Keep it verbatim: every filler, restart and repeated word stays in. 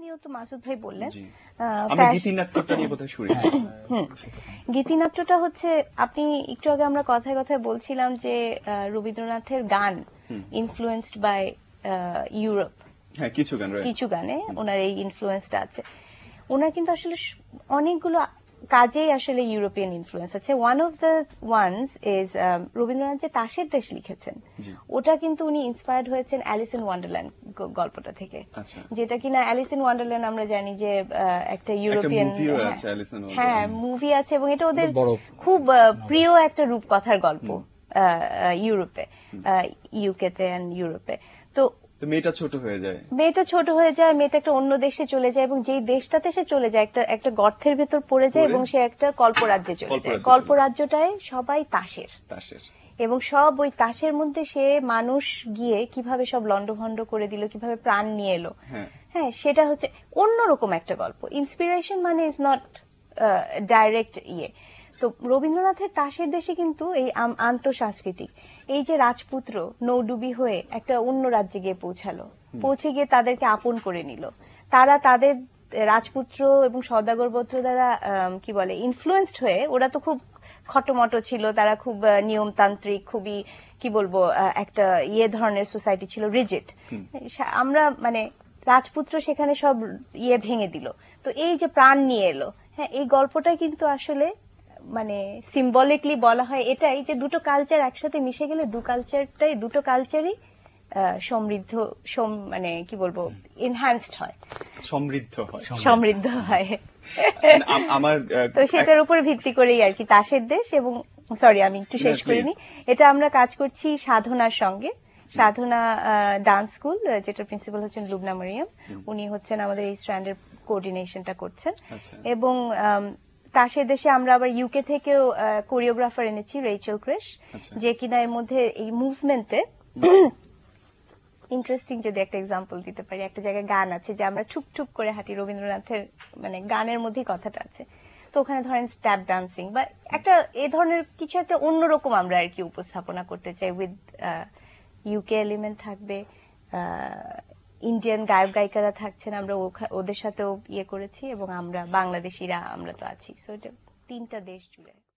নিয়েও তো মাসুদ ভাই বললেন। আমরা গীতিনাট্যটা নিয়ে বোধহয় শুরু করি। গীতিনাট্যটা হচ্ছে, আপনি একটু আগে আমরা কথায় কথায় বলছিলাম যে রবীন্দ্রনাথের গান ইনফ্লুয়েন্সড বাই ইউরোপ। হ্যাঁ, কিছু গান কিছু গানে ওনার এই ইনফ্লুয়েন্সটা আছে। ওনার কিন্তু আসলে অনেকগুলো কাজেই আসলে ইউরোপিয়ান ইনফ্লুয়েন্স আছে। One of the ones is Rabindranath যে তাসের দেশ লিখেছেন, ওটা কিন্তু উনি ইন্সপায়ার্ড হয়েছেন অ্যালিস ইন ওয়ান্ডারল্যান্ড গল্পটা থেকে, যেটা কিনা অ্যালিস ইন ওয়ান্ডারল্যান্ড আমরা জানি যে একটা ইউরোপিয়ান, হ্যাঁ মুভি আছে, এবং এটা ওদের খুব প্রিয় একটা রূপকথার গল্প ইউরোপে, ইউকেতে এন্ড ইউরোপে। তো মেয়েটা ছোট হয়ে যায় মেয়েটা ছোট হয়ে যায় মেয়েটা একটা অন্য দেশে চলে যায়, এবং যেই দেশটাতে সে চলে যায় একটা একটা গর্তের ভেতর পড়ে যায়, এবং সে একটা কল্পরাজ্যে চলে যায়। কল্পরাজ্যটায় সবাই তাসের, এবং সব ওই তাসের মধ্যে সে মানুষ গিয়ে কিভাবে সব লন্ডভন্ড করে দিল, কিভাবে প্রাণ নিয়ে এলো, হ্যাঁ সেটা হচ্ছে অন্যরকম একটা গল্প। ইন্সপিরেশন মানে ইজ নট ডাইরেক্ট ইয়ে। তো রবীন্দ্রনাথের তাসের দেশে কিন্তু এই আন্তঃসাংস্কৃতিক, এই যে রাজপুত্র নৌডুবি হয়ে একটা অন্য রাজ্যে গিয়ে পৌঁছালো, পৌঁছে গিয়ে তাদেরকে আপন করে নিল, তারা তাদের রাজপুত্র এবং সওদাগর গোত্র দ্বারা কি বলে ইনফ্লুয়েন্সড হয়ে, ওরা তো খুব খটোমটো ছিল, তারা খুব নিয়মতান্ত্রিক, খুবই কি বলবো একটা ইয়ে ধরনের সোসাইটি ছিল, রিজিড। আমরা মানে রাজপুত্র সেখানে সব ইয়ে ভেঙে দিল, তো এই যে প্রাণ নিয়ে এলো, হ্যাঁ এই গল্পটা কিন্তু আসলে মানে সিম্বলিকলি বলা হয় এটাই যে দুটো কালচার একসাথে মিশে গেলে দু কালচারটাই দুটো কালচারই সমৃদ্ধ, মানে কি বলবো এনহ্যান্সড হয়, সমৃদ্ধ হয় সমৃদ্ধ হয় আমার তো সেটার উপর ভিত্তি করেই আর কি তাসের দেশ। এবং সরি আমি একটু শেষ করিনি, এটা আমরা কাজ করছি সাধনার সঙ্গে। সাধনা ডান্স স্কুল, যেটা প্রিন্সিপাল হচ্ছেন লুবনা মারিয়াম, উনি হচ্ছেন আমাদের এই স্ট্র্যান্ডের কোঅর্ডিনেশনটা করছেন। এবং তাসের দেশে আমরা আবার ইউকে থেকেও কোরিওগ্রাফার এনেছি, রেচেল ক্রেশ, যে কিনা এর মধ্যে এই মুভমেন্টে ইন্টারেস্টিং যদি একটা এক্সাম্পল দিতে পারি, একটা জায়গায় গান আছে যে আমরা ঠুক ঠুক করে হাঁটি, রবীন্দ্রনাথের মানে গানের মধ্যেই কথাটা আছে। তো ওখানে ধরেন স্ট্যাপ ডান্সিং বা একটা এ ধরনের কিছু একটা অন্যরকম আমরা আর কি উপস্থাপনা করতে চাই, উইথ ইউকে এলিমেন্ট থাকবে, ইন্ডিয়ান গায়ক গায়িকারা থাকছেন, আমরা ওদের সাথেও ইয়ে করেছি, এবং আমরা বাংলাদেশিরা আমরা তো আছি। সো এটা তিনটা দেশ জুড়ে।